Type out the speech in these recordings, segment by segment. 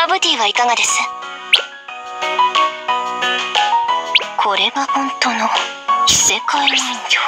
ハーブティーはいかがです？これが本当の異世界人形。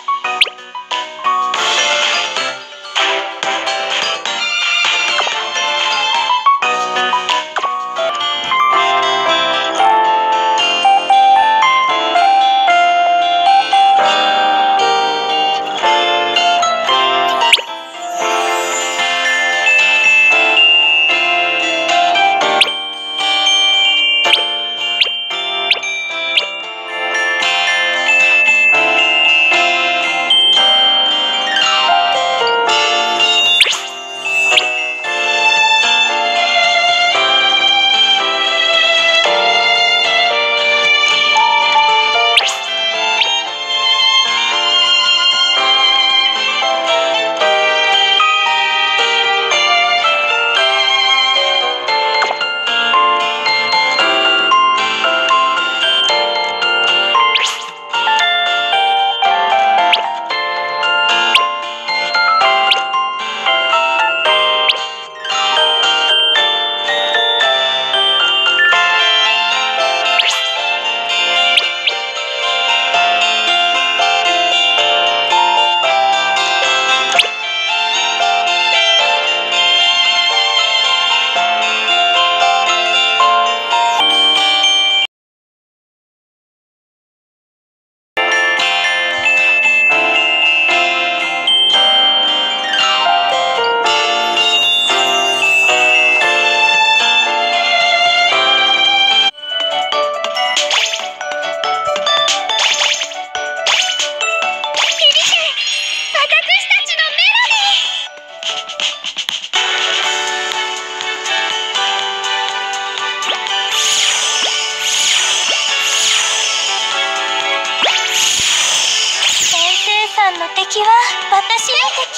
の敵は私の敵。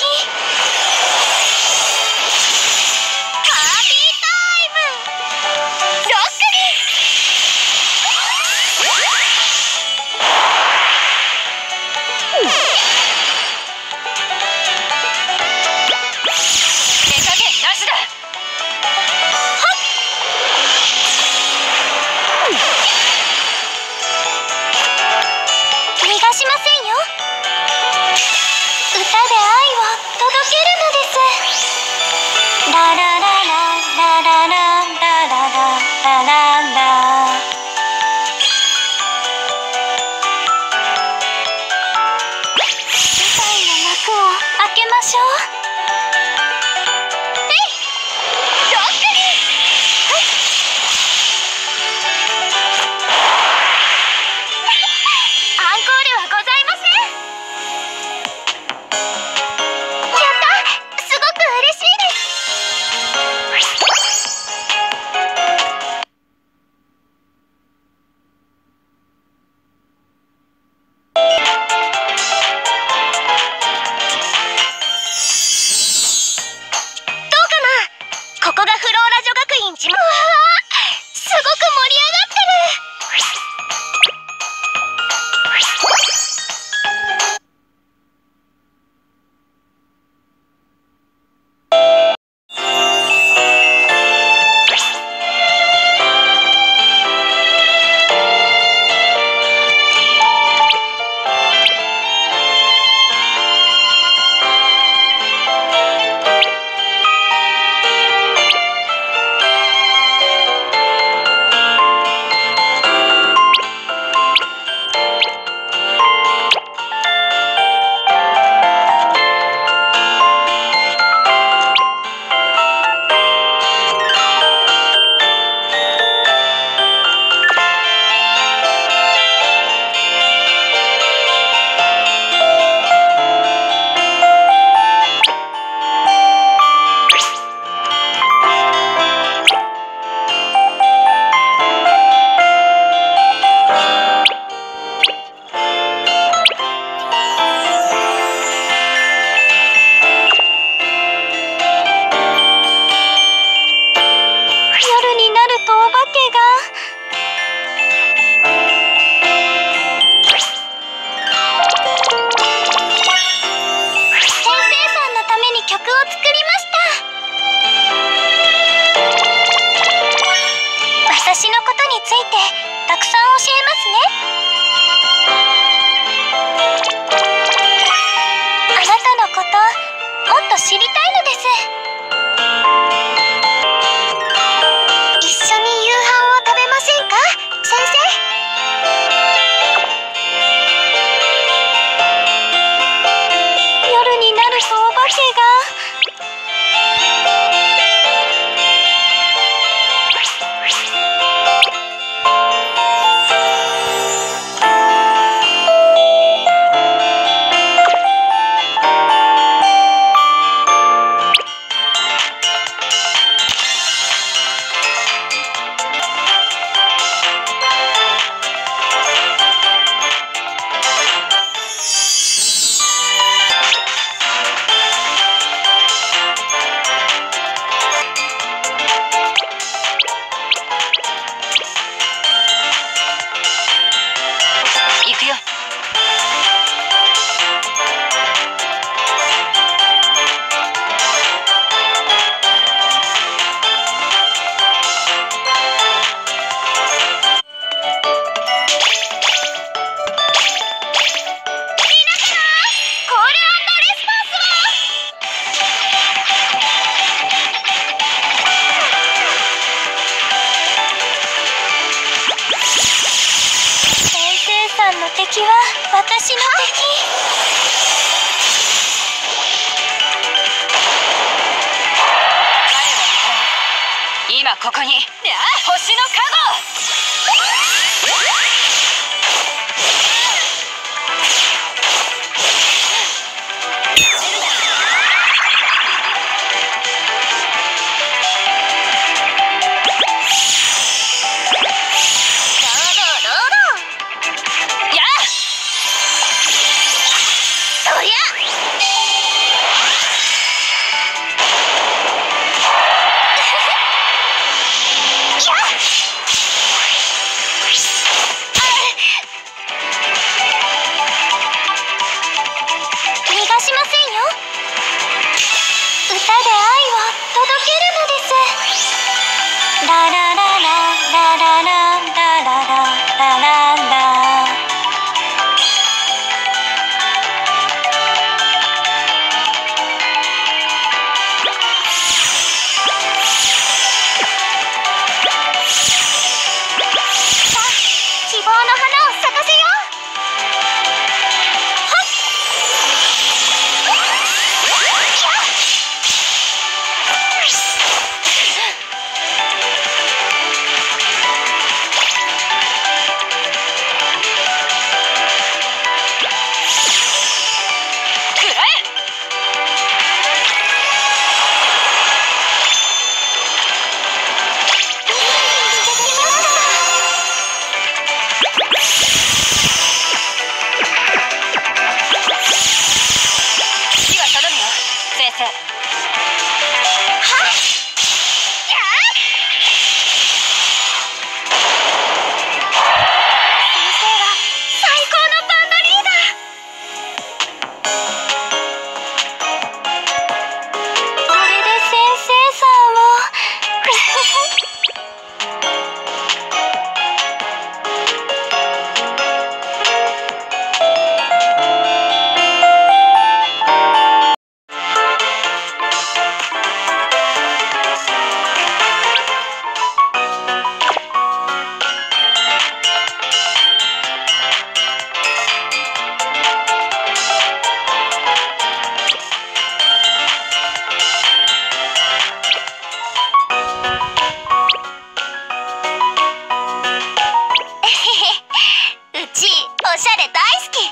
パーティータイム。ロックリ手加減なしだ。逃がしませんよ。歌で愛を届けるのです。ラララララララララララララ。世界の幕を開けましょう。ロックリアンコールはございません。 知りたいのです。一緒に夕飯を食べませんか、先生。夜になるとお化けが。行くよ。の敵は私の敵。今ここに星の加護。おしゃれ大好き。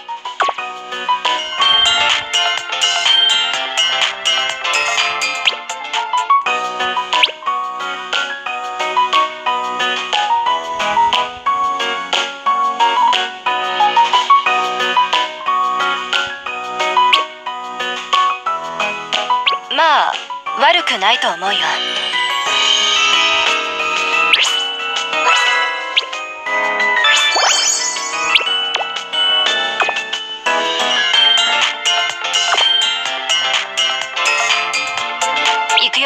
まあ悪くないと思うよ。行くよ。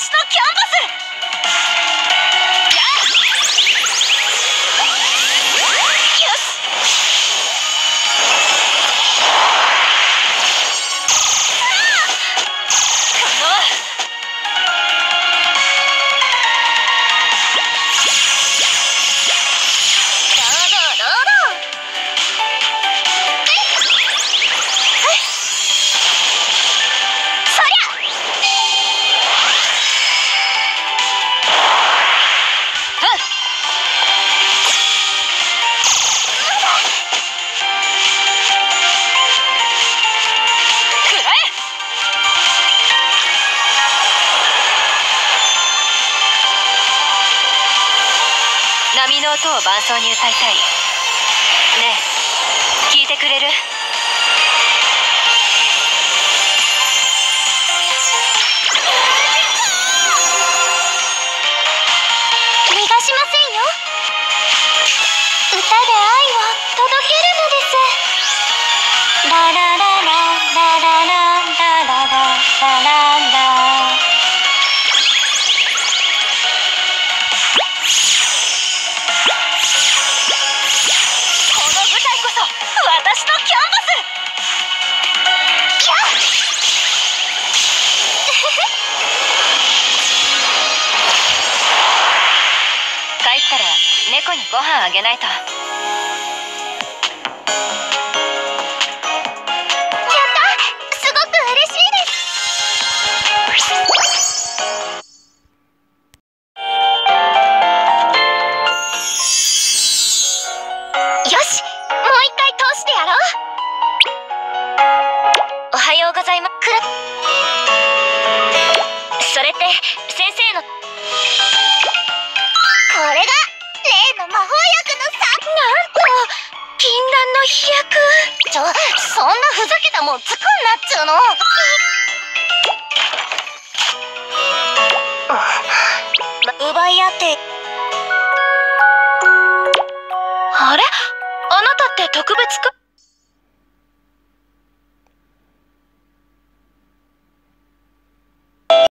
私のキャンバス。やっよし。波の音を伴奏に歌いたい。ねえ、聞いてくれる？逃がしませんよ。歌で愛を届けるのです。ラララララララララララララ。私のキャンバス。帰ったら猫にご飯あげないと。やった、すごく嬉しいです。よし、もう一回通してやろう。おはようございます。それって先生の。これが例の魔法薬のさ。なんと禁断の飛躍。そんなふざけたもんつくんなっちゅうの。奪い合って。あれ、あなたって特別か？